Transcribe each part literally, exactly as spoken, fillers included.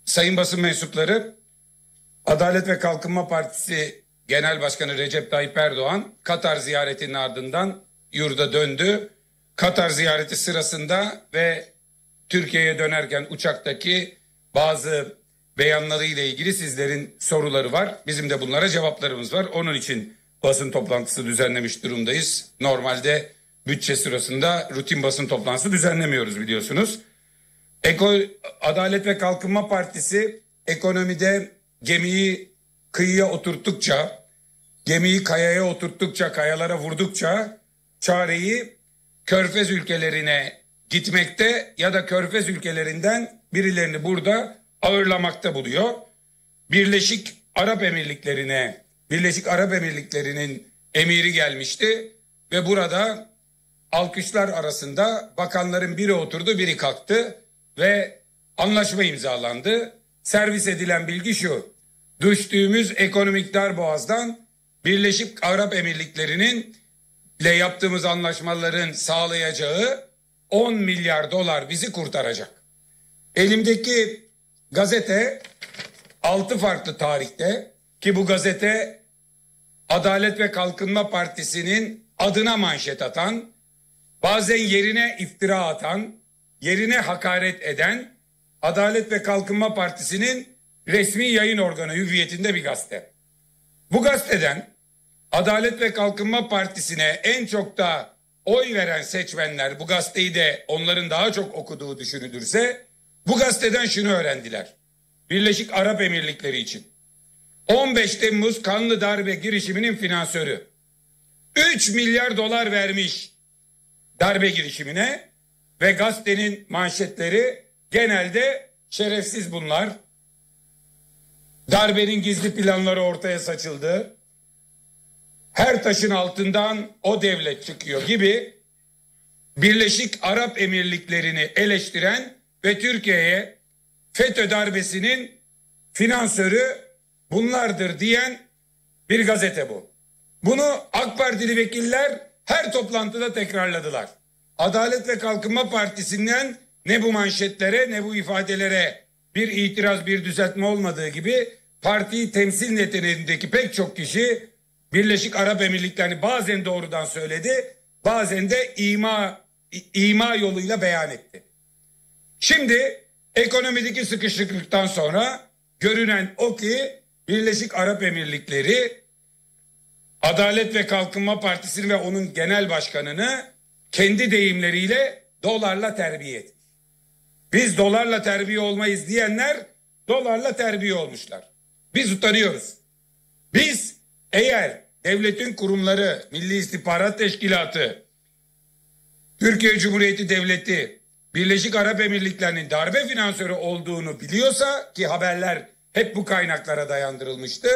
Sayın basın mensupları, Adalet ve Kalkınma Partisi Genel Başkanı Recep Tayyip Erdoğan Katar ziyaretinin ardından yurda döndü. Katar ziyareti sırasında ve Türkiye'ye dönerken uçaktaki bazı beyanları ile ilgili sizlerin soruları var. Bizim de bunlara cevaplarımız var. Onun için basın toplantısı düzenlemiş durumdayız. Normalde bütçe sırasında rutin basın toplantısı düzenlemiyoruz biliyorsunuz. Eko, Adalet ve Kalkınma Partisi ekonomide gemiyi kıyıya oturttukça, gemiyi kayaya oturttukça, kayalara vurdukça çareyi Körfez ülkelerine gitmekte ya da Körfez ülkelerinden birilerini burada ağırlamakta buluyor. Birleşik Arap Emirlikleri'ne, Birleşik Arap Emirlikleri'nin emiri gelmişti ve burada alkışlar arasında bakanların biri oturdu, biri kalktı ve anlaşma imzalandı. Servis edilen bilgi şu: düştüğümüz ekonomik darboğazdan Birleşik Arap Emirlikleri'nin ile yaptığımız anlaşmaların sağlayacağı on milyar dolar bizi kurtaracak. Elimdeki gazete altı farklı tarihte, ki bu gazete Adalet ve Kalkınma Partisi'nin adına manşet atan, bazen yerine iftira atan, yerine hakaret eden Adalet ve Kalkınma Partisi'nin resmi yayın organı hüviyetinde bir gazete. Bu gazeteden Adalet ve Kalkınma Partisi'ne en çok da oy veren seçmenler, bu gazeteyi de onların daha çok okuduğu düşünülürse, bu gazeteden şunu öğrendiler: Birleşik Arap Emirlikleri için on beş Temmuz kanlı darbe girişiminin finansörü üç milyar dolar vermiş darbe girişimine ve gazetenin manşetleri genelde şerefsiz bunlar, darbenin gizli planları ortaya saçıldı, her taşın altından o devlet çıkıyor gibi Birleşik Arap Emirlikleri'ni eleştiren ve Türkiye'ye FETÖ darbesinin finansörü bunlardır diyen bir gazete bu. Bunu AK Partili vekiller her toplantıda tekrarladılar. Adalet ve Kalkınma Partisi'nden ne bu manşetlere ne bu ifadelere bir itiraz, bir düzeltme olmadığı gibi partiyi temsil niteliğindeki pek çok kişi Birleşik Arap Emirlikleri'ni bazen doğrudan söyledi, bazen de ima, ima yoluyla beyan etti. Şimdi ekonomideki sıkışıklıktan sonra görünen o ki Birleşik Arap Emirlikleri Adalet ve Kalkınma Partisi'ni ve onun genel başkanını kendi deyimleriyle dolarla terbiye etmiş. Biz dolarla terbiye olmayız diyenler dolarla terbiye olmuşlar. Biz utanıyoruz. Biz eğer devletin kurumları, Milli İstihbarat Teşkilatı, Türkiye Cumhuriyeti Devleti, Birleşik Arap Emirlikleri'nin darbe finansörü olduğunu biliyorsa, ki haberler hep bu kaynaklara dayandırılmıştı,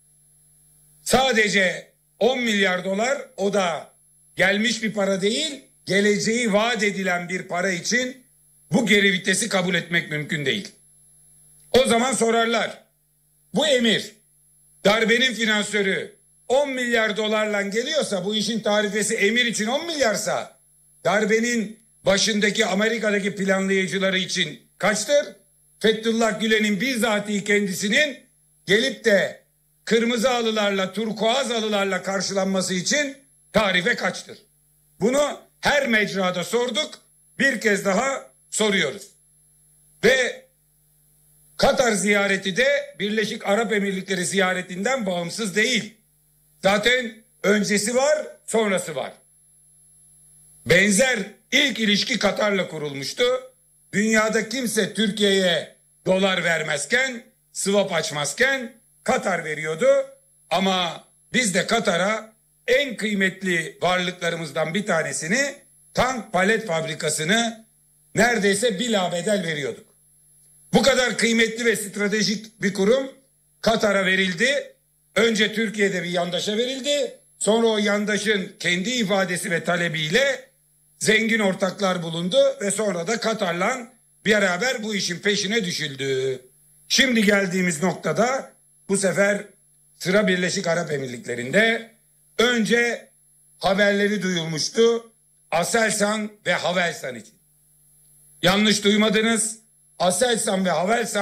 sadece on milyar dolar, o da gelmiş bir para değil, geleceği vaat edilen bir para için bu geri vitesi kabul etmek mümkün değil. O zaman sorarlar, bu emir, darbenin finansörü on milyar dolarla geliyorsa, bu işin tarifesi emir için on milyarsa, darbenin başındaki Amerika'daki planlayıcıları için kaçtır? Fethullah Gülen'in bizzatihi kendisinin gelip de kırmızı halılarla, turkuaz halılarla karşılanması için tarife kaçtır? Bunu her mecrada sorduk, bir kez daha soruyoruz. Ve Katar ziyareti de Birleşik Arap Emirlikleri ziyaretinden bağımsız değil. Zaten öncesi var, sonrası var. Benzer ilk ilişki Katar'la kurulmuştu. Dünyada kimse Türkiye'ye dolar vermezken, swap açmazken Katar veriyordu. Ama biz de Katar'a en kıymetli varlıklarımızdan bir tanesini, tank palet fabrikasını neredeyse bilabedel veriyorduk. Bu kadar kıymetli ve stratejik bir kurum Katar'a verildi. Önce Türkiye'de bir yandaşa verildi. Sonra o yandaşın kendi ifadesi ve talebiyle zengin ortaklar bulundu ve sonra da Katar'la beraber bu işin peşine düşüldü. Şimdi geldiğimiz noktada bu sefer sıra Birleşik Arap Emirlikleri'nde. Önce haberleri duyulmuştu Aselsan ve Havelsan için. Yanlış duymadınız. Aselsan ve Havelsan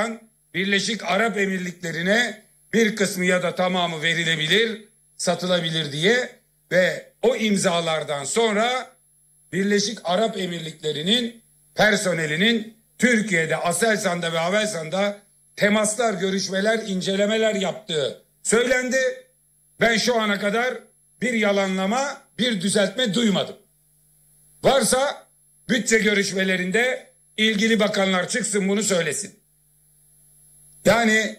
Birleşik Arap Emirlikleri'ne bir kısmı ya da tamamı verilebilir, satılabilir diye ve o imzalardan sonra Birleşik Arap Emirlikleri'nin personelinin Türkiye'de, Aselsan'da ve Havelsan'da temaslar, görüşmeler, incelemeler yaptığı söylendi. Ben şu ana kadar bir yalanlama, bir düzeltme duymadım. Varsa bütçe görüşmelerinde ilgili bakanlar çıksın bunu söylesin. Yani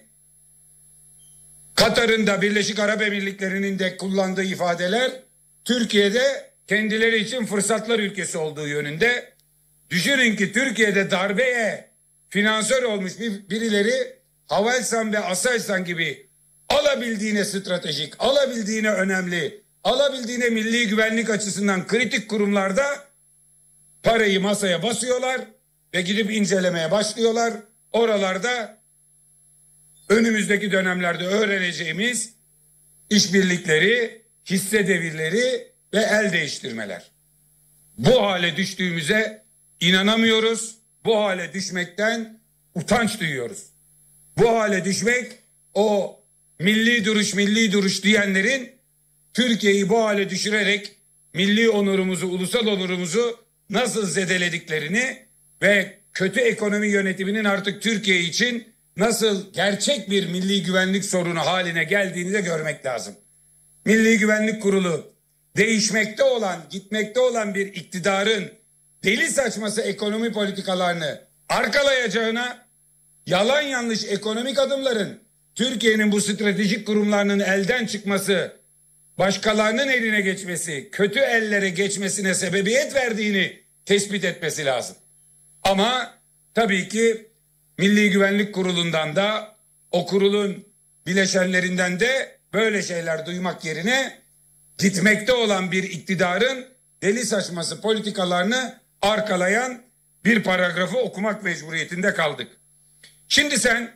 Katar'ın da Birleşik Arap Emirlikleri'nin de kullandığı ifadeler Türkiye'de kendileri için fırsatlar ülkesi olduğu yönünde. Düşünün ki Türkiye'de darbeye finansör olmuş bir, birileri Havelsan ve Aselsan gibi alabildiğine stratejik, alabildiğine önemli, alabildiğine milli güvenlik açısından kritik kurumlarda parayı masaya basıyorlar ve gidip incelemeye başlıyorlar. Oralarda önümüzdeki dönemlerde öğreneceğimiz işbirlikleri, hisse devirleri ve el değiştirmeler. Bu hale düştüğümüze inanamıyoruz. Bu hale düşmekten utanç duyuyoruz. Bu hale düşmek o milli duruş milli duruş diyenlerin Türkiye'yi bu hale düşürerek milli onurumuzu, ulusal onurumuzu nasıl zedelediklerini ve kötü ekonomi yönetiminin artık Türkiye için nasıl gerçek bir milli güvenlik sorunu haline geldiğini de görmek lazım. Milli Güvenlik Kurulu değişmekte olan, gitmekte olan bir iktidarın deli saçması ekonomi politikalarını arkalayacağına, yalan yanlış ekonomik adımların Türkiye'nin bu stratejik kurumlarının elden çıkması, başkalarının eline geçmesi, kötü ellere geçmesine sebebiyet verdiğini tespit etmesi lazım. Ama tabii ki Milli Güvenlik Kurulu'ndan da o kurulun bileşenlerinden de böyle şeyler duymak yerine gitmekte olan bir iktidarın deli saçması politikalarını arkalayan bir paragrafı okumak mecburiyetinde kaldık. Şimdi sen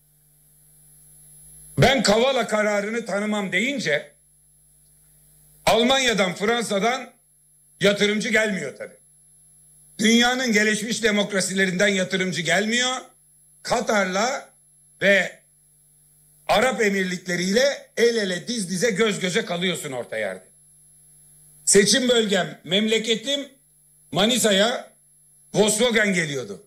ben Kavala kararını tanımam deyince Almanya'dan, Fransa'dan yatırımcı gelmiyor tabii. Dünyanın gelişmiş demokrasilerinden yatırımcı gelmiyor. Katar'la ve Arap Emirlikleri ile el ele diz dize göz göze kalıyorsun orta yerde. Seçim bölgem, memleketim Manisa'ya Volkswagen geliyordu.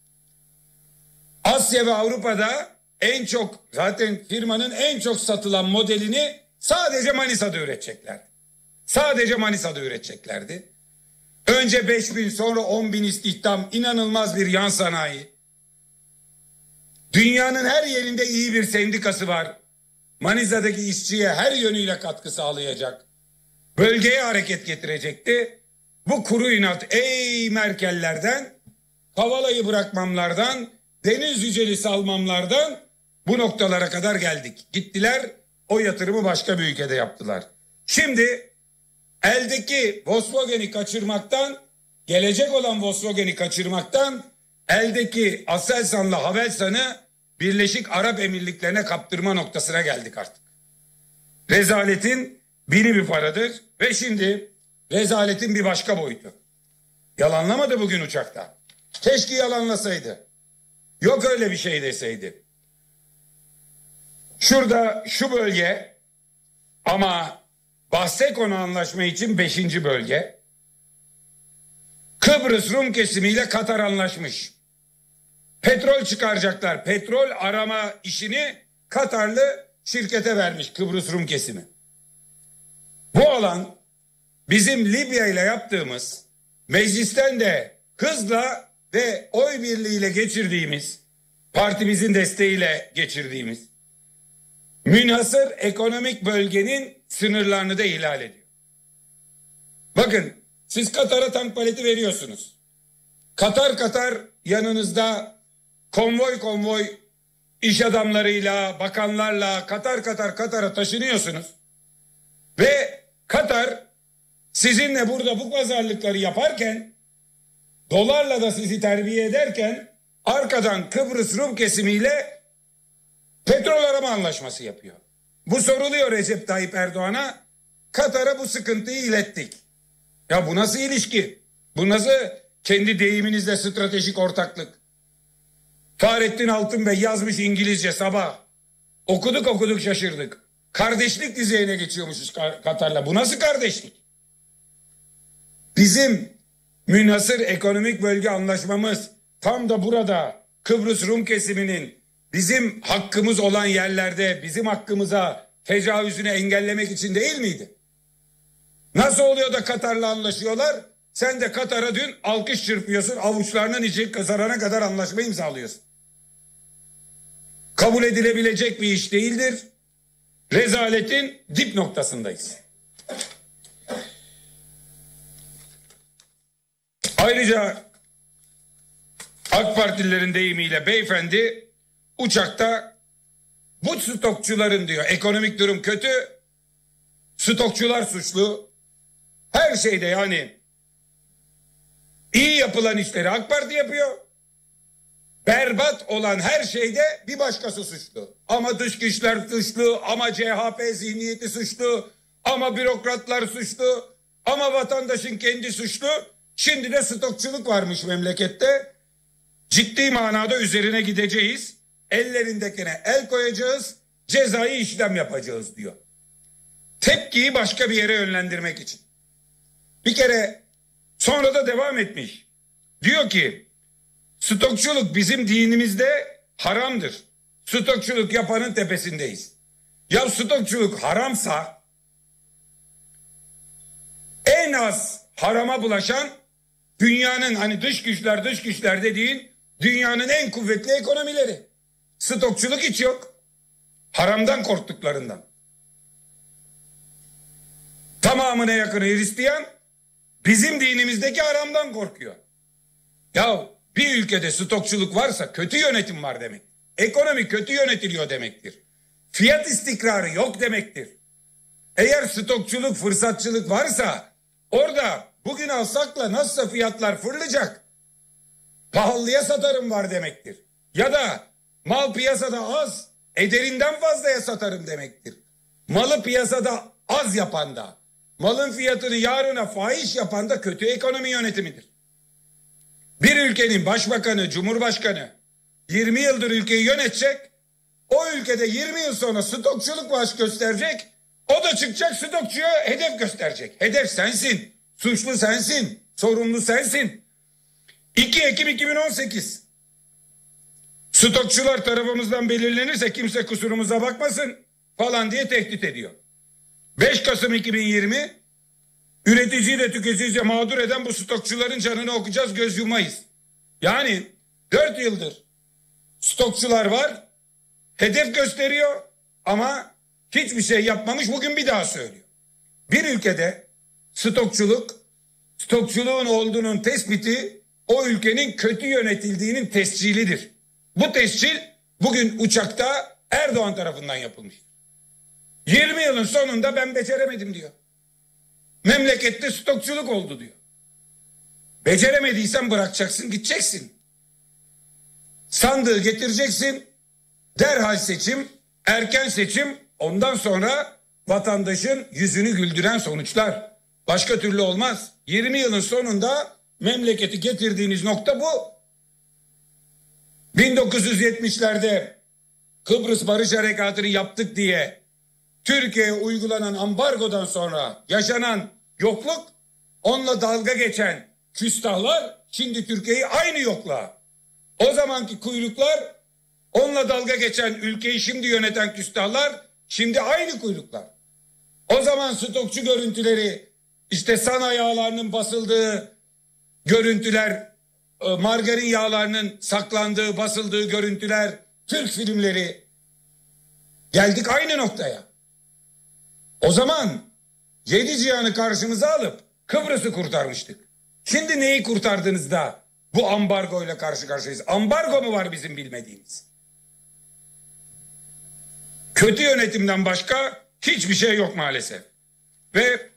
Asya ve Avrupa'da en çok, zaten firmanın en çok satılan modelini sadece Manisa'da üreteceklerdi. Sadece Manisa'da üreteceklerdi. Önce beş bin, sonra on bin istihdam, inanılmaz bir yan sanayi. Dünyanın her yerinde iyi bir sendikası var. Manisa'daki işçiye her yönüyle katkı sağlayacak. Bölgeye hareket getirecekti. Bu kuru inat ey Merkellerden, Kavala'yı bırakmamlardan, Deniz Yücel'i salmamlardan bu noktalara kadar geldik. Gittiler o yatırımı başka bir ülkede yaptılar. Şimdi eldeki Volkswagen'i kaçırmaktan, gelecek olan Volkswagen'i kaçırmaktan, eldeki Aselsan'la Havelsan'ı Birleşik Arap Emirlikleri'ne kaptırma noktasına geldik artık. Rezaletin bini bir paradır ve şimdi rezaletin bir başka boyutu. Yalanlamadı bugün uçakta. Keşke yalanlasaydı. Yok öyle bir şey deseydi. Şurada şu bölge ama bahse konu anlaşma için beşinci bölge. Kıbrıs Rum kesimiyle Katar anlaşmış. Petrol çıkaracaklar. Petrol arama işini Katarlı şirkete vermiş Kıbrıs Rum kesimi. Bu alan bizim Libya ile yaptığımız, meclisten de hızla ve oy birliğiyle geçirdiğimiz, partimizin desteğiyle geçirdiğimiz münhasır ekonomik bölgenin sınırlarını da ihlal ediyor. Bakın siz Katar'a tank paleti veriyorsunuz. Katar Katar yanınızda konvoy konvoy iş adamlarıyla, bakanlarla Katar Katar Katar'a taşınıyorsunuz. Ve Katar sizinle burada bu pazarlıkları yaparken, dolarla da sizi terbiye ederken arkadan Kıbrıs Rum kesimiyle petrol arama anlaşması yapıyor. Bu soruluyor Recep Tayyip Erdoğan'a. Katar'a bu sıkıntıyı ilettik. Ya bu nasıl ilişki? Bu nasıl kendi deyiminizle stratejik ortaklık? Fahrettin Altınbey yazmış İngilizce sabah. Okuduk okuduk şaşırdık. Kardeşlik düzeyine geçiyormuşuz Katar'la. Bu nasıl kardeşlik? Bizim münhasır ekonomik bölge anlaşmamız tam da burada Kıbrıs Rum kesiminin bizim hakkımız olan yerlerde bizim hakkımıza tecavüzünü engellemek için değil miydi? Nasıl oluyor da Katar'la anlaşıyorlar? Sen de Katar'a dün alkış çırpıyorsun, avuçlarının içi kızarana kadar anlaşma imzalıyorsun. Kabul edilebilecek bir iş değildir. Rezaletin dip noktasındayız. Ayrıca AK Partililerin deyimiyle beyefendi uçakta bu stokçuların diyor ekonomik durum kötü, stokçular suçlu, her şeyde yani iyi yapılan işleri AK Parti yapıyor, berbat olan her şeyde bir başkası suçlu. Ama dış güçler suçlu, ama C H P zihniyeti suçlu, ama bürokratlar suçlu, ama vatandaşın kendi suçlu. Şimdi de stokçuluk varmış memlekette. Ciddi manada üzerine gideceğiz. Ellerindekine el koyacağız. Cezai işlem yapacağız diyor. Tepkiyi başka bir yere yönlendirmek için. Bir kere sonra da devam etmiş. Diyor ki stokçuluk bizim dinimizde haramdır. Stokçuluk yapanın tepesindeyiz. Ya stokçuluk haramsa en az harama bulaşan dünyanın hani dış güçler dış güçler dediğin dünyanın en kuvvetli ekonomileri. Stokçuluk hiç yok. Haramdan korktuklarından. Tamamına yakını Hristiyan bizim dinimizdeki haramdan korkuyor. Ya bir ülkede stokçuluk varsa kötü yönetim var demek. Ekonomi kötü yönetiliyor demektir. Fiyat istikrarı yok demektir. Eğer stokçuluk, fırsatçılık varsa orada bugün alsakla nasılsa fiyatlar fırlayacak. Pahalıya satarım var demektir. Ya da mal piyasada az, ederinden fazlaya satarım demektir. Malı piyasada az yapan da, malın fiyatını yarına fahiş yapan da kötü ekonomi yönetimidir. Bir ülkenin başbakanı, cumhurbaşkanı yirmi yıldır ülkeyi yönetecek, o ülkede yirmi yıl sonra stokçuluk baş gösterecek, o da çıkacak stokçuya hedef gösterecek. Hedef sensin, suçlu sensin, sorumlu sensin. iki Ekim iki bin on sekiz stokçular tarafımızdan belirlenirse kimse kusurumuza bakmasın falan diye tehdit ediyor. beş Kasım iki bin yirmi üreticiyi de tüketiciyi de mağdur eden bu stokçuların canını okuyacağız, göz yumayız. Yani dört yıldır stokçular var, hedef gösteriyor ama hiçbir şey yapmamış, bugün bir daha söylüyor. Bir ülkede stokçuluk, stokçuluğun olduğunun tespiti o ülkenin kötü yönetildiğinin tescilidir. Bu tescil bugün uçakta Erdoğan tarafından yapılmıştır. yirmi yılın sonunda ben beceremedim diyor. Memlekette stokçuluk oldu diyor. Beceremediysen bırakacaksın, gideceksin. Sandığı getireceksin, derhal seçim, erken seçim, ondan sonra vatandaşın yüzünü güldüren sonuçlar. Başka türlü olmaz. yirmi yılın sonunda memleketi getirdiğiniz nokta bu. bin dokuz yüz yetmişlerde Kıbrıs Barış Harekatı'nı yaptık diye Türkiye'ye uygulanan ambargodan sonra yaşanan yokluk, onunla dalga geçen küstahlar şimdi Türkiye'yi aynı yokluğa. O zamanki kuyruklar, onunla dalga geçen ülkeyi şimdi yöneten küstahlar şimdi aynı kuyruklar. O zaman stokçu görüntüleri, işte sana yağlarının basıldığı görüntüler, margarin yağlarının saklandığı, basıldığı görüntüler, Türk filmleri, geldik aynı noktaya. O zaman yedi cihanı karşımıza alıp Kıbrıs'ı kurtarmıştık. Şimdi neyi kurtardınız da bu ambargoyla karşı karşıyayız? Ambargo mu var bizim bilmediğimiz? Kötü yönetimden başka hiçbir şey yok maalesef. Ve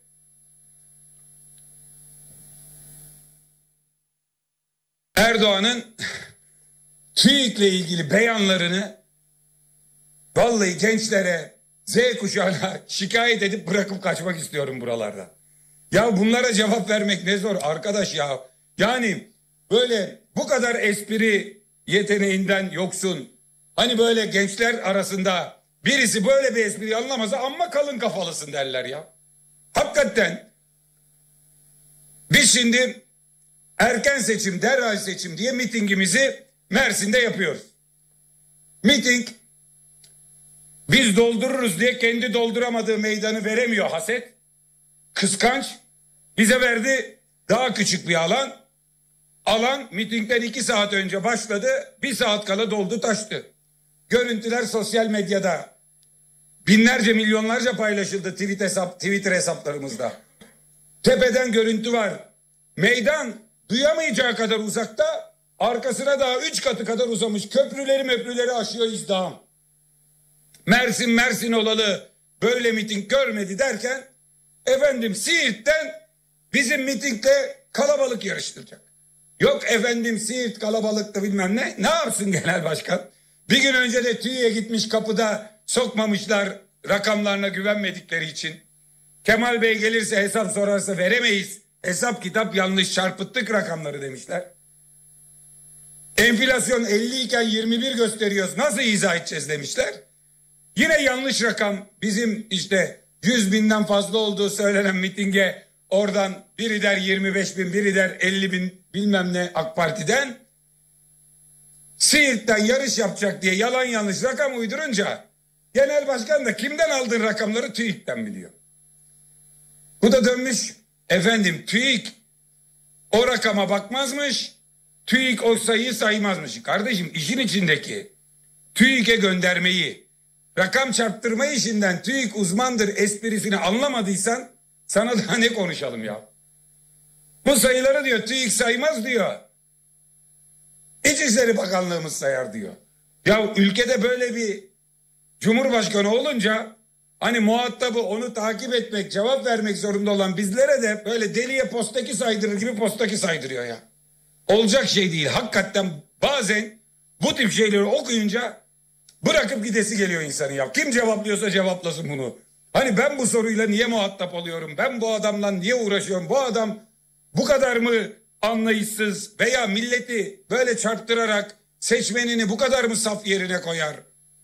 Erdoğan'ın TÜİK'le ilgili beyanlarını vallahi gençlere, Z kuşağına şikayet edip bırakıp kaçmak istiyorum buralarda. Ya bunlara cevap vermek ne zor arkadaş ya. Yani böyle bu kadar espri yeteneğinden yoksun. Hani böyle gençler arasında birisi böyle bir espriyi anlamasa amma kalın kafalısın derler ya. Hakikaten biz şimdi erken seçim, derhal seçim diye mitingimizi Mersin'de yapıyoruz. Miting biz doldururuz diye kendi dolduramadığı meydanı veremiyor haset. Kıskanç. Bize verdi daha küçük bir alan. Alan mitingden iki saat önce başladı. Bir saat kala doldu taştı. Görüntüler sosyal medyada binlerce milyonlarca paylaşıldı tweet hesap, Twitter hesaplarımızda. Tepeden görüntü var. Meydan duyamayacağı kadar uzakta, arkasına daha üç katı kadar uzamış. Köprüleri möprüleri aşıyor izdiham. Mersin Mersin olalı böyle miting görmedi derken efendim Siirt'ten bizim mitingle kalabalık yarıştıracak. Yok efendim Siirt kalabalıkta bilmem ne. Ne yapsın genel başkan? Bir gün önce de TÜİ'ye gitmiş, kapıda sokmamışlar rakamlarına güvenmedikleri için. Kemal Bey gelirse hesap sorarsa veremeyiz. Hesap kitap yanlış, çarpıttık rakamları demişler. Enflasyon elli iken yirmi bir gösteriyoruz, nasıl izah edeceğiz demişler. Yine yanlış rakam, bizim işte yüz binden fazla olduğu söylenen mitinge oradan biri der yirmi beş bin, biri der elli bin bilmem ne AK Parti'den. Siirt'ten yarış yapacak diye yalan yanlış rakam uydurunca genel başkan da kimden aldığın rakamları TÜİK'ten biliyor. Bu da dönmüş efendim TÜİK o rakama bakmazmış, TÜİK o sayıyı saymazmış. Kardeşim işin içindeki TÜİK'e göndermeyi, rakam çarptırma işinden TÜİK uzmandır esprisini anlamadıysan sana daha ne konuşalım ya. Bu sayıları diyor TÜİK saymaz diyor. İçişleri Bakanlığımız sayar diyor. Ya ülkede böyle bir cumhurbaşkanı olunca hani muhatabı onu takip etmek, cevap vermek zorunda olan bizlere de böyle deliye postaki saydırır gibi postaki saydırıyor ya. Olacak şey değil. Hakikaten bazen bu tip şeyleri okuyunca bırakıp gidesi geliyor insanın ya. Kim cevaplıyorsa cevaplasın bunu. Hani ben bu soruyla niye muhatap oluyorum? Ben bu adamla niye uğraşıyorum? Bu adam bu kadar mı anlayışsız veya milleti böyle çarptırarak seçmenini bu kadar mı saf yerine koyar?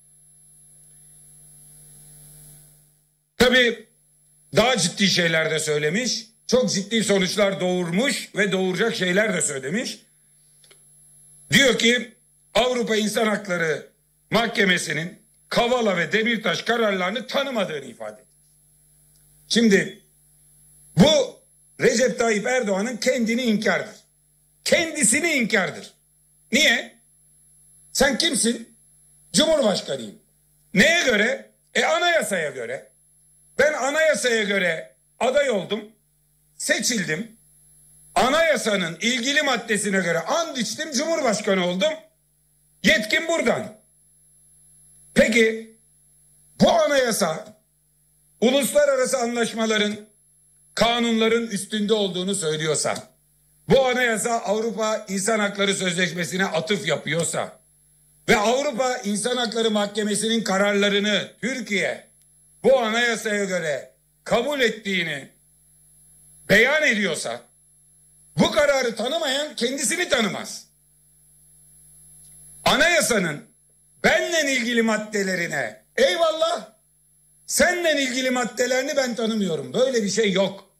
Tabii daha ciddi şeyler de söylemiş. Çok ciddi sonuçlar doğurmuş ve doğuracak şeyler de söylemiş. Diyor ki Avrupa İnsan Hakları Mahkemesi'nin Kavala ve Demirtaş kararlarını tanımadığını ifade etmiş. Şimdi bu Recep Tayyip Erdoğan'ın kendini inkardır. Kendisini inkardır. Niye? Sen kimsin? Cumhurbaşkanıyım. Neye göre? E anayasaya göre. Ben anayasaya göre aday oldum. Seçildim. Anayasanın ilgili maddesine göre and içtim, Cumhurbaşkanı oldum. Yetkim buradan. Peki bu anayasa uluslararası anlaşmaların, kanunların üstünde olduğunu söylüyorsa, bu anayasa Avrupa İnsan Hakları Sözleşmesi'ne atıf yapıyorsa ve Avrupa İnsan Hakları Mahkemesi'nin kararlarını Türkiye bu anayasaya göre kabul ettiğini beyan ediyorsa, bu kararı tanımayan kendisini tanımaz. Anayasanın benle ilgili maddelerine eyvallah, seninle ilgili maddelerini ben tanımıyorum. Böyle bir şey yok.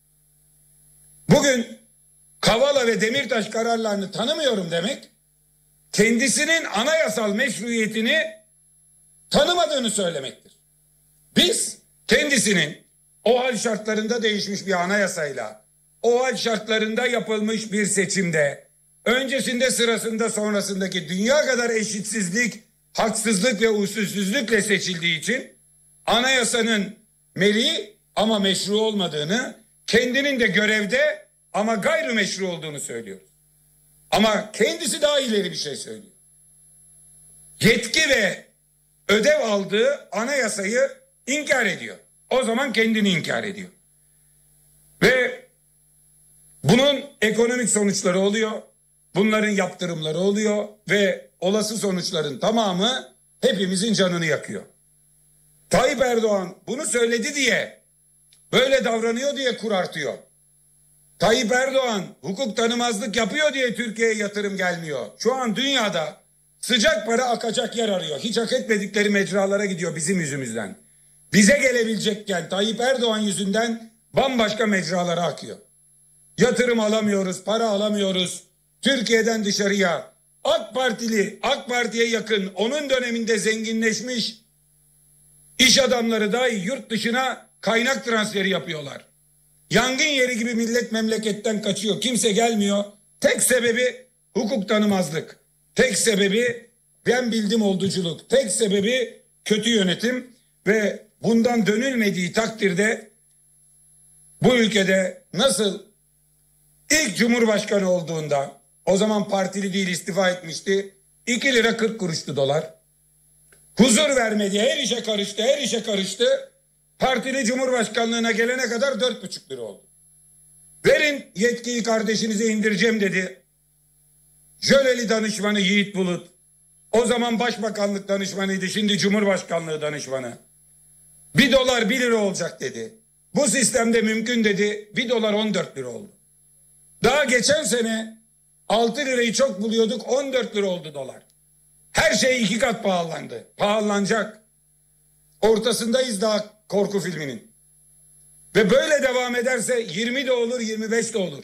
Bugün Kavala ve Demirtaş kararlarını tanımıyorum demek, kendisinin anayasal meşruiyetini tanımadığını söylemektir. Biz kendisinin o hal şartlarında değişmiş bir anayasayla, o hal şartlarında yapılmış bir seçimde, öncesinde, sırasında, sonrasındaki dünya kadar eşitsizlik, haksızlık ve usulsüzlükle seçildiği için anayasanın meri ama meşru olmadığını, kendinin de görevde ama gayrimeşru olduğunu söylüyoruz. Ama kendisi daha ileri bir şey söylüyor. Yetki ve ödev aldığı anayasayı inkar ediyor. O zaman kendini inkar ediyor. Ve bunun ekonomik sonuçları oluyor. Bunların yaptırımları oluyor ve olası sonuçların tamamı hepimizin canını yakıyor. Tayyip Erdoğan bunu söyledi diye, böyle davranıyor diye kur artıyor. Tayyip Erdoğan hukuk tanımazlık yapıyor diye Türkiye'ye yatırım gelmiyor. Şu an dünyada sıcak para akacak yer arıyor. Hiç hak etmedikleri mecralara gidiyor bizim yüzümüzden. Bize gelebilecekken Tayyip Erdoğan yüzünden bambaşka mecralara akıyor. Yatırım alamıyoruz, para alamıyoruz. Türkiye'den dışarıya AK Partili, AK Parti'ye yakın, onun döneminde zenginleşmiş iş adamları dahi yurt dışına kaynak transferi yapıyorlar. Yangın yeri gibi millet memleketten kaçıyor. Kimse gelmiyor. Tek sebebi hukuk tanımazlık. Tek sebebi ben bildim olduculuk. Tek sebebi kötü yönetim ve bundan dönülmediği takdirde bu ülkede nasıl ilk Cumhurbaşkanı olduğunda, o zaman partili değil istifa etmişti, iki lira kırk kuruştu dolar. Huzur vermedi, her işe karıştı, her işe karıştı. Partili Cumhurbaşkanlığına gelene kadar dört buçuk lira oldu. Verin yetkiyi kardeşinize indireceğim dedi. Jöleli danışmanı Yiğit Bulut, o zaman Başbakanlık danışmanıydı, şimdi Cumhurbaşkanlığı danışmanı. Bir dolar bir lira olacak dedi. Bu sistemde mümkün dedi, bir dolar on dört lira oldu. Daha geçen sene altı lirayı çok buluyorduk, on dört lira oldu dolar. Her şey iki kat pahalandı. Pahalanacak. Ortasındayız daha korku filminin. Ve böyle devam ederse yirmi de olur, yirmi beş de olur.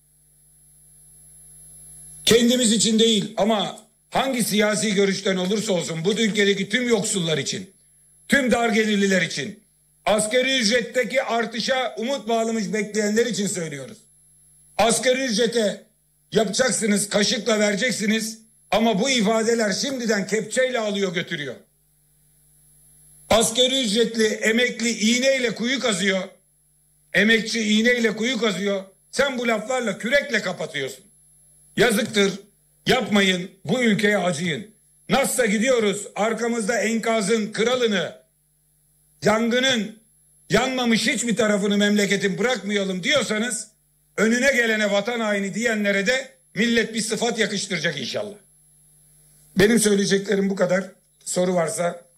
Kendimiz için değil ama hangi siyasi görüşten olursa olsun bu ülkedeki tüm yoksullar için, tüm dar gelirliler için, asgari ücretteki artışa umut bağlamış bekleyenler için söylüyoruz. Asgari ücrete yapacaksınız, kaşıkla vereceksiniz ama bu ifadeler şimdiden kepçeyle alıyor götürüyor. Asgari ücretli emekli iğneyle kuyu kazıyor. Emekçi iğneyle kuyu kazıyor. Sen bu laflarla kürekle kapatıyorsun. Yazıktır. Yapmayın. Bu ülkeye acıyın. Nasılsa gidiyoruz. Arkamızda enkazın kralını, yangının yanmamış hiçbir tarafını memleketin bırakmayalım diyorsanız önüne gelene vatan haini diyenlere de millet bir sıfat yakıştıracak inşallah. Benim söyleyeceklerim bu kadar. Soru varsa.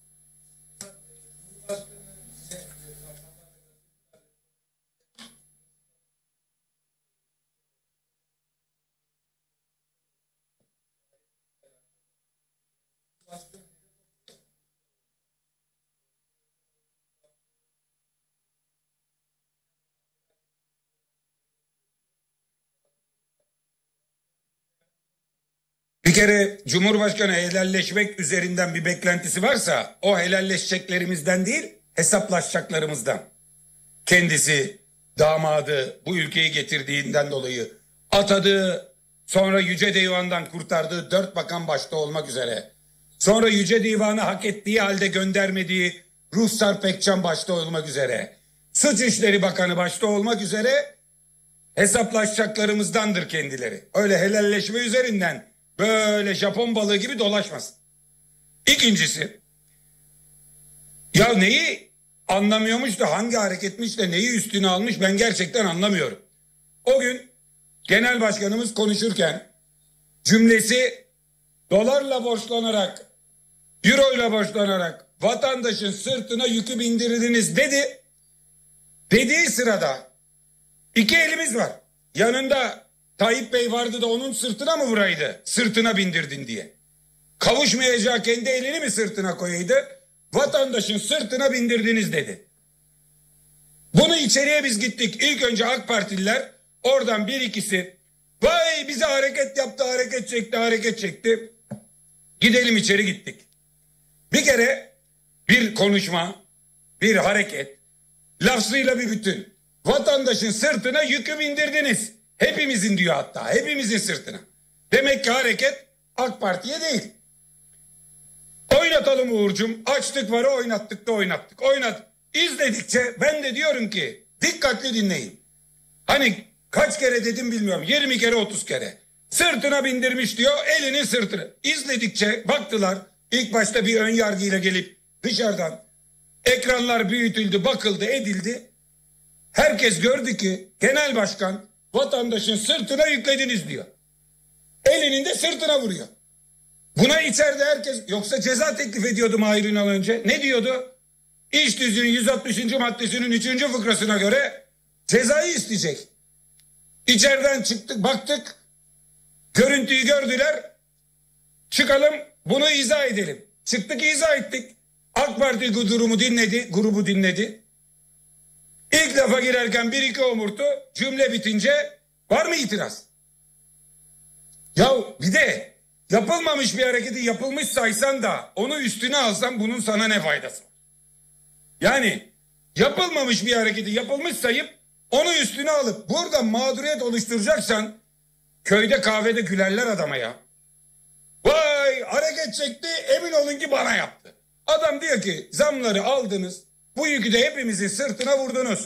Bir kere Cumhurbaşkanı helalleşmek üzerinden bir beklentisi varsa o helalleşeceklerimizden değil hesaplaşacaklarımızdan. Kendisi damadı bu ülkeyi getirdiğinden dolayı atadığı, sonra Yüce Divan'dan kurtardığı dört bakan başta olmak üzere, sonra Yüce Divan'ı hak ettiği halde göndermediği Ruhsar Pekcan başta olmak üzere, Suç İşleri Bakanı başta olmak üzere hesaplaşacaklarımızdandır kendileri. Öyle helalleşme üzerinden böyle Japon balığı gibi dolaşmasın. İkincisi, ya neyi anlamıyormuş da hangi hareketmiş de neyi üstüne almış ben gerçekten anlamıyorum. O gün genel başkanımız konuşurken cümlesi dolarla borçlanarak, euroyla borçlanarak vatandaşın sırtına yükü bindirdiniz dedi. Dediği sırada iki elimiz var. Yanında Tayyip Bey vardı da onun sırtına mı vuraydı? Sırtına bindirdin diye. Kavuşmayacağı kendi elini mi sırtına koyaydı? Vatandaşın sırtına bindirdiniz dedi. Bunu içeriye biz gittik. İlk önce AK Partililer, oradan bir ikisi vay bize hareket yaptı, hareket çekti, hareket çekti. Gidelim içeri gittik. Bir kere bir konuşma, bir hareket, lafzıyla bir bütün. Vatandaşın sırtına yükü bindirdiniz. Hepimizin diyor hatta. Hepimizin sırtına. Demek ki hareket AK Parti'ye değil. Oynatalım Uğur'cum. Açtık varı oynattık da oynattık. Oynat. İzledikçe ben de diyorum ki dikkatli dinleyin. Hani kaç kere dedim bilmiyorum. yirmi kere otuz kere. Sırtına bindirmiş diyor. Elinin sırtını. İzledikçe baktılar. İlk başta bir ön yargıyla gelip dışarıdan ekranlar büyütüldü, bakıldı, edildi. Herkes gördü ki genel başkan vatandaşın sırtına yüklediniz diyor. Elinin de sırtına vuruyor. Buna içeride herkes, yoksa ceza teklif ediyordu Mahir Ünal önce. Ne diyordu? İş tüzüğünün yüz altmışıncı maddesinin üçüncü fıkrasına göre cezayı isteyecek. İçeriden çıktık, baktık, görüntüyü gördüler, çıkalım bunu izah edelim. Çıktık, izah ettik. AK Parti durumu dinledi, grubu dinledi. İlk lafa girerken bir iki omurtu, cümle bitince var mı itiraz? Ya bir de yapılmamış bir hareketi yapılmış saysan da onu üstüne alsan bunun sana ne faydası var? Yani yapılmamış bir hareketi yapılmış sayıp onu üstüne alıp burada mağduriyet oluşturacaksan köyde kahvede gülerler adama ya. Vay hareket çekti, emin olun ki bana yaptı. Adam diyor ki zamları aldınız, bu yükü de hepimizin sırtına vurdunuz.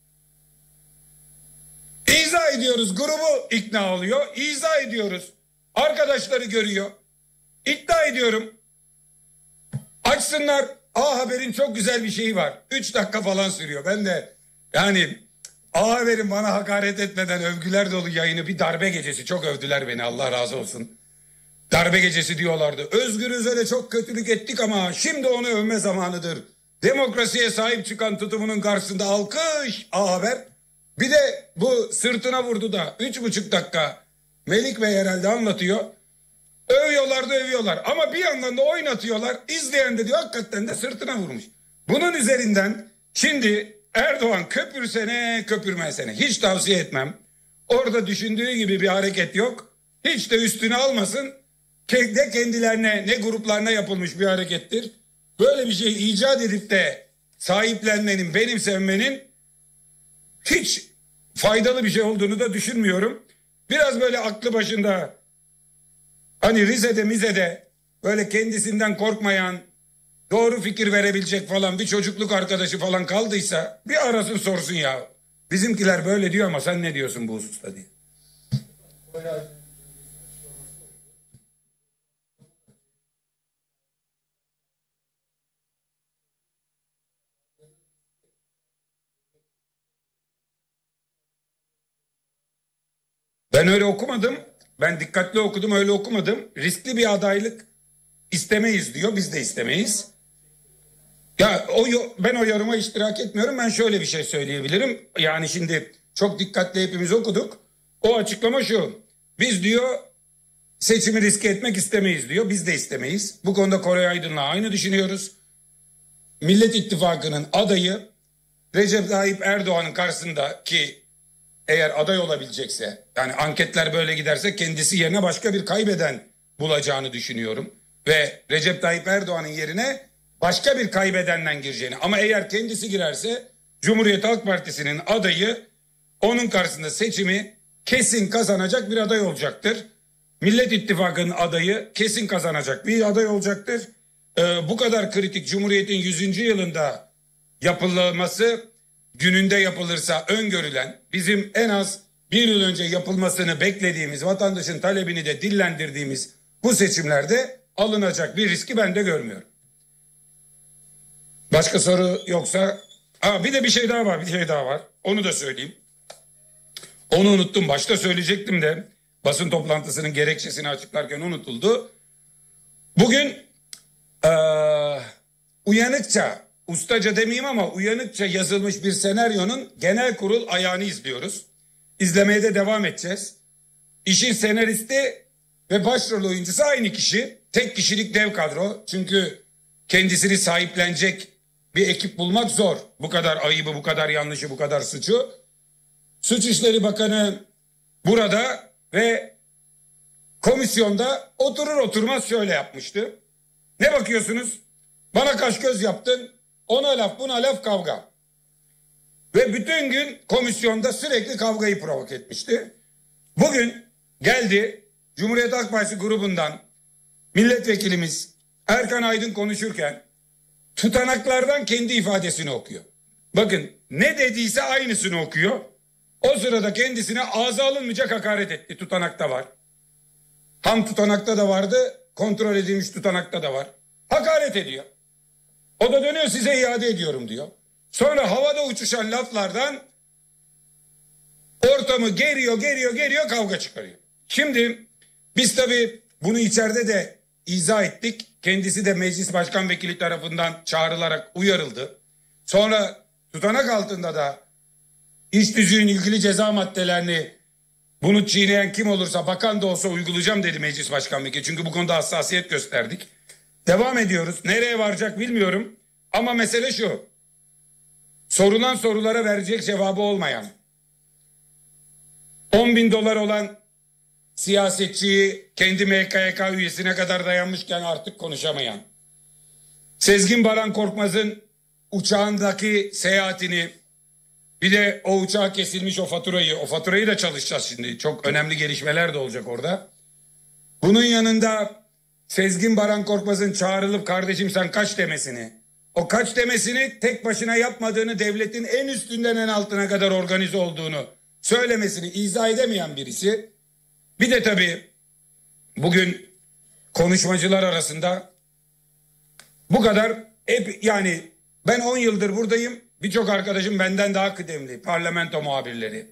İzah ediyoruz, grubu ikna oluyor. İzah ediyoruz, arkadaşları görüyor. İddia ediyorum, açsınlar. A Haber'in çok güzel bir şeyi var. Üç dakika falan sürüyor. Ben de yani A Haber'in bana hakaret etmeden övgüler dolu yayını, bir darbe gecesi, çok övdüler beni, Allah razı olsun. Darbe gecesi diyorlardı. Özgür Özel'e çok kötülük ettik ama şimdi onu övme zamanıdır. Demokrasiye sahip çıkan tutumunun karşısında alkış A Haber. Bir de bu sırtına vurdu da üç buçuk dakika Melik Bey herhalde anlatıyor. Övüyorlar da övüyorlar ama bir yandan da oynatıyorlar. İzleyen de diyor hakikaten de sırtına vurmuş. Bunun üzerinden şimdi Erdoğan köpürsene köpürmesene hiç tavsiye etmem. Orada düşündüğü gibi bir hareket yok. Hiç de üstüne almasın. Ne kendilerine ne gruplarına yapılmış bir harekettir. Böyle bir şey icat edip de sahiplenmenin, benimsenmenin hiç faydalı bir şey olduğunu da düşünmüyorum. Biraz böyle aklı başında, hani Rize'de Mize'de böyle kendisinden korkmayan, doğru fikir verebilecek falan bir çocukluk arkadaşı falan kaldıysa bir arasın sorsun ya. Bizimkiler böyle diyor ama sen ne diyorsun bu hususta diye. Ben öyle okumadım. Ben dikkatli okudum, öyle okumadım. Riskli bir adaylık istemeyiz diyor. Biz de istemeyiz. Ya o ben o yoruma iştirak etmiyorum. Ben şöyle bir şey söyleyebilirim. Yani şimdi çok dikkatli hepimiz okuduk. O açıklama şu. Biz diyor seçimi riske etmek istemeyiz diyor. Biz de istemeyiz. Bu konuda Koray Aydın'la aynı düşünüyoruz. Millet İttifakı'nın adayı Recep Tayyip Erdoğan'ın karşısında, ki eğer aday olabilecekse, yani anketler böyle giderse kendisi yerine başka bir kaybeden bulacağını düşünüyorum. Ve Recep Tayyip Erdoğan'ın yerine başka bir kaybedenden gireceğini, ama eğer kendisi girerse Cumhuriyet Halk Partisi'nin adayı onun karşısında seçimi kesin kazanacak bir aday olacaktır. Millet İttifakı'nın adayı kesin kazanacak bir aday olacaktır. Ee, bu kadar kritik Cumhuriyet'in yüzüncü yılında yapılması, gününde yapılırsa öngörülen, bizim en az bir yıl önce yapılmasını beklediğimiz, vatandaşın talebini de dillendirdiğimiz bu seçimlerde alınacak bir riski ben de görmüyorum. Başka soru yoksa, aa, bir de bir şey daha var, bir şey daha var. Onu da söyleyeyim. Onu unuttum. Başta söyleyecektim de basın toplantısının gerekçesini açıklarken unutuldu. Bugün ee, uyanıkça, ustaca demeyeyim ama uyanıkça yazılmış bir senaryonun genel kurul ayağını izliyoruz. İzlemeye de devam edeceğiz. İşin senaristi ve başrol oyuncusu aynı kişi. Tek kişilik dev kadro. Çünkü kendisini sahiplenecek bir ekip bulmak zor. Bu kadar ayıbı, bu kadar yanlışı, bu kadar suçu. Suç İşleri Bakanı burada ve komisyonda oturur oturmaz şöyle yapmıştı. Ne bakıyorsunuz? Bana kaş göz yaptın. Ona laf, buna laf, kavga. Ve bütün gün komisyonda sürekli kavgayı provoke etmişti. Bugün geldi Cumhuriyet Halk Partisi grubundan milletvekilimiz Erkan Aydın konuşurken tutanaklardan kendi ifadesini okuyor. Bakın, ne dediyse aynısını okuyor. O sırada kendisine ağza alınmayacak hakaret etti. Tutanakta var. Tam tutanakta da vardı, kontrol edilmiş tutanakta da var. Hakaret ediyor. O da dönüyor, size iade ediyorum diyor. Sonra havada uçuşan laflardan ortamı geriyor, geriyor, geriyor, kavga çıkarıyor. Şimdi biz tabii bunu içeride de izah ettik. Kendisi de meclis başkan vekili tarafından çağrılarak uyarıldı. Sonra tutanak altında da iş tüzüğün ilgili ceza maddelerini Bunu çiğneyen kim olursa, bakan da olsa uygulayacağım dedi Meclis Başkan Vekili. Çünkü bu konuda hassasiyet gösterdik. Devam ediyoruz. Nereye varacak bilmiyorum. Ama mesele şu. Sorulan sorulara verecek cevabı olmayan, on bin dolar olan siyasetçiyi kendi M K Y K üyesine kadar dayanmışken artık konuşamayan, Sezgin Baran Korkmaz'ın uçağındaki seyahatini, bir de o uçağa kesilmiş o faturayı, o faturayı da çalışacağız şimdi. Çok önemli gelişmeler de olacak orada. Bunun yanında Sezgin Baran Korkmaz'ın çağrılıp kardeşim sen kaç demesini, o kaç demesini tek başına yapmadığını, devletin en üstünden en altına kadar organize olduğunu söylemesini izah edemeyen birisi. Bir de tabii bugün konuşmacılar arasında bu kadar hep, yani ben on yıldır buradayım. Birçok arkadaşım benden daha kıdemli, parlamento muhabirleri.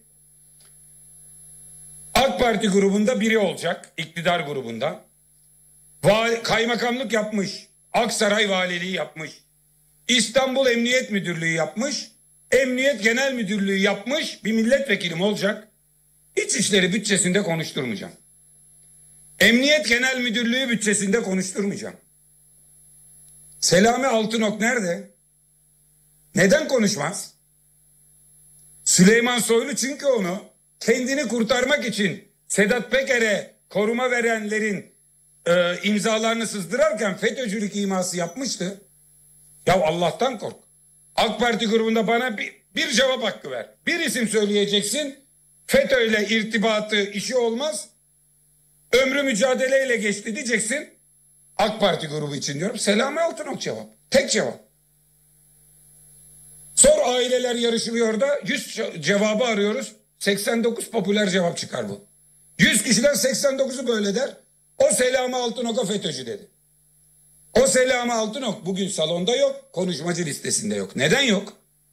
AK Parti grubunda biri olacak, iktidar grubunda. Vali, kaymakamlık yapmış, Aksaray valiliği yapmış, İstanbul Emniyet Müdürlüğü yapmış, Emniyet Genel Müdürlüğü yapmış bir milletvekilim olacak. İçişleri bütçesinde konuşturmayacağım. Emniyet Genel Müdürlüğü bütçesinde konuşturmayacağım. Selami Altınok nerede? Neden konuşmaz? Süleyman Soylu çünkü onu kendini kurtarmak için Sedat Peker'e koruma verenlerin e, imzalarını sızdırarken FETÖ'cülük iması yapmıştı. Ya Allah'tan kork. AK Parti grubunda bana bir, bir cevap hakkı ver. Bir isim söyleyeceksin. FETÖ'yle irtibatı işi olmaz. Ömrü mücadeleyle geçti diyeceksin. AK Parti grubu için diyorum. Selami Altınok cevap. Tek cevap. Sor aileler yarışılıyor da yüz cevabı arıyoruz. seksen dokuz popüler cevap çıkar bu. yüz kişiden seksen dokuzu böyle der. O Selami Altınok'a FETÖ'cü dedi. O Selami Altınok bugün salonda yok, konuşmacı listesinde yok. Neden yok?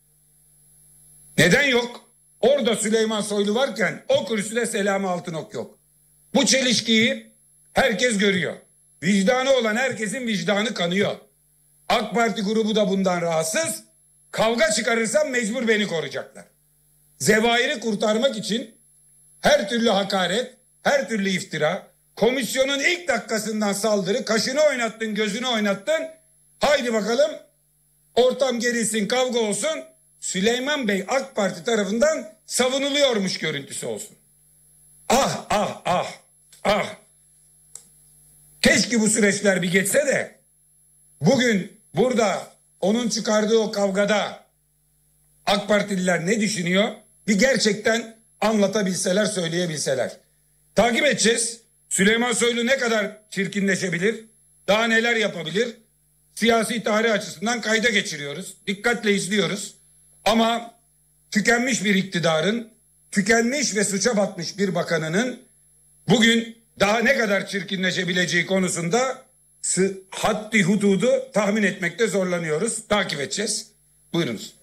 Neden yok? Orada Süleyman Soylu varken o kürsüde Selami Altınok yok. Bu çelişkiyi herkes görüyor. Vicdanı olan herkesin vicdanı kanıyor. AK Parti grubu da bundan rahatsız. Kavga çıkarırsam mecbur beni koruyacaklar. Zevahiri kurtarmak için her türlü hakaret, her türlü iftira, komisyonun ilk dakikasından saldırı, kaşını oynattın, gözünü oynattın. Haydi bakalım ortam gerilsin, kavga olsun. Süleyman Bey AK Parti tarafından savunuluyormuş görüntüsü olsun. Ah ah ah ah. Keşke bu süreçler bir geçse de bugün burada onun çıkardığı o kavgada AK Partililer ne düşünüyor? Bir gerçekten anlatabilseler, söyleyebilseler. Takip edeceğiz. Süleyman Soylu ne kadar çirkinleşebilir? Daha neler yapabilir? Siyasi tarih açısından kayda geçiriyoruz. Dikkatle izliyoruz. Ama tükenmiş bir iktidarın, tükenmiş ve suça batmış bir bakanının bugün daha ne kadar çirkinleşebileceği konusunda haddi hududu tahmin etmekte zorlanıyoruz. Takip edeceğiz. Buyurunuz.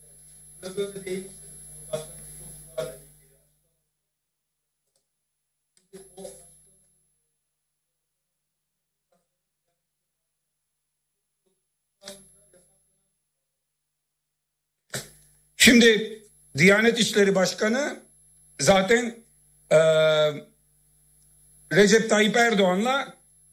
Şimdi Diyanet İşleri Başkanı zaten e, Recep Tayyip Erdoğan'la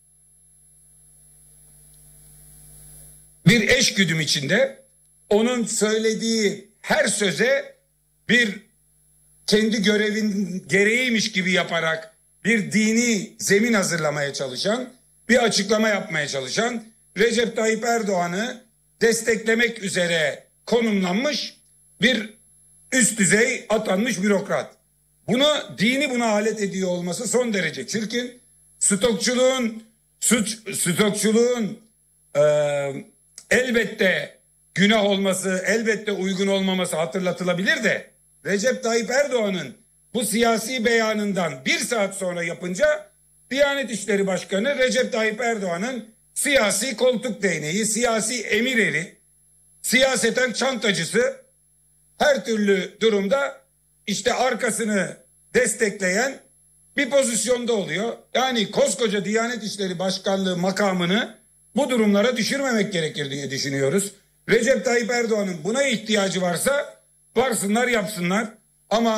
bir eşgüdüm içinde, onun söylediği her söze bir kendi görevin gereğiymiş gibi yaparak bir dini zemin hazırlamaya çalışan, bir açıklama yapmaya çalışan, Recep Tayyip Erdoğan'ı desteklemek üzere konumlanmış bir üst düzey atanmış bürokrat. Bunu dini buna alet ediyor olması son derece çirkin. Stokçuluğun suç stokçuluğun e, elbette günah olması, elbette uygun olmaması hatırlatılabilir de Recep Tayyip Erdoğan'ın bu siyasi beyanından bir saat sonra yapınca Diyanet İşleri Başkanı Recep Tayyip Erdoğan'ın siyasi koltuk değneği, siyasi emir eri, siyaseten çantacısı, her türlü durumda işte arkasını destekleyen bir pozisyonda oluyor. Yani koskoca Diyanet İşleri Başkanlığı makamını bu durumlara düşürmemek gerekir diye düşünüyoruz. Recep Tayyip Erdoğan'ın buna ihtiyacı varsa varsınlar yapsınlar. Ama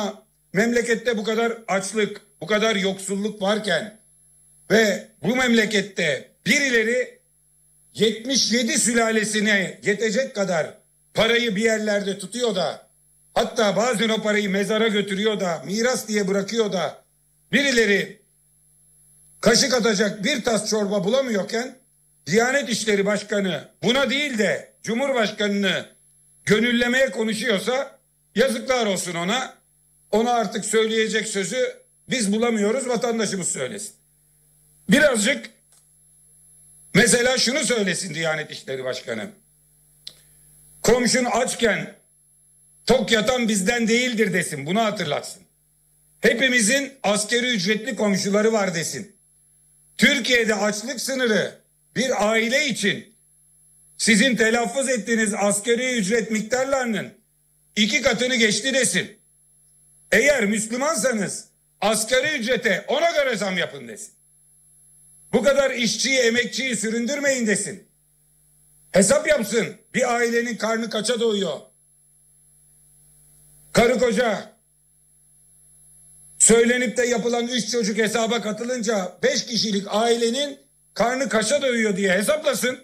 memlekette bu kadar açlık, bu kadar yoksulluk varken ve bu memlekette birileri yetmiş yedi sülalesine yetecek kadar parayı bir yerlerde tutuyor da, hatta bazen o parayı mezara götürüyor da, miras diye bırakıyor da, birileri kaşık atacak bir tas çorba bulamıyorken Diyanet İşleri Başkanı buna değil de Cumhurbaşkanını gönüllemeye konuşuyorsa yazıklar olsun ona. Ona artık söyleyecek sözü biz bulamıyoruz, vatandaşımız söylesin. Birazcık mesela şunu söylesin Diyanet İşleri Başkanı. Komşun açken tok yatan bizden değildir desin, bunu hatırlatsın. Hepimizin askeri ücretli komşuları var desin. Türkiye'de açlık sınırı bir aile için sizin telaffuz ettiğiniz askeri ücret miktarlarının iki katını geçti desin. Eğer Müslümansanız asgari ücrete ona göre zam yapın desin. Bu kadar işçiyi, emekçiyi süründürmeyin desin. Hesap yapsın. Bir ailenin karnı kaça doyuyor? Karı koca söylenip de yapılan üç çocuk hesaba katılınca beş kişilik ailenin karnı kaça doyuyor diye hesaplasın.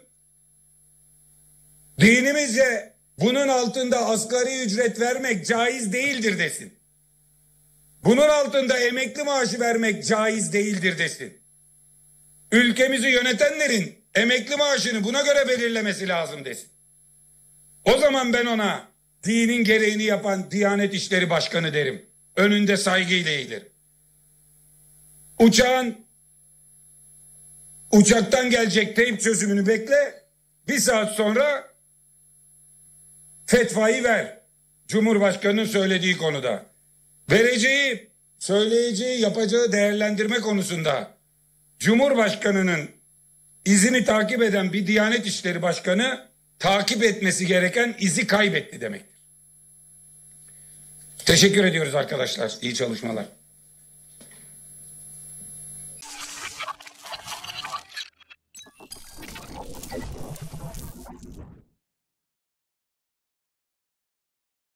Dinimizce bunun altında asgari ücret vermek caiz değildir desin. Bunun altında emekli maaşı vermek caiz değildir desin. Ülkemizi yönetenlerin emekli maaşını buna göre belirlemesi lazım desin. O zaman ben ona dinin gereğini yapan Diyanet İşleri Başkanı derim. Önünde saygıyla eğilirim. Uçağın uçaktan gelecek teyp çözümünü bekle. Bir saat sonra fetvayı ver. Cumhurbaşkanının söylediği konuda. Vereceği, söyleyeceği, yapacağı değerlendirme konusunda Cumhurbaşkanının izini takip eden bir Diyanet İşleri Başkanı takip etmesi gereken izi kaybetti demektir. Teşekkür ediyoruz arkadaşlar. İyi çalışmalar.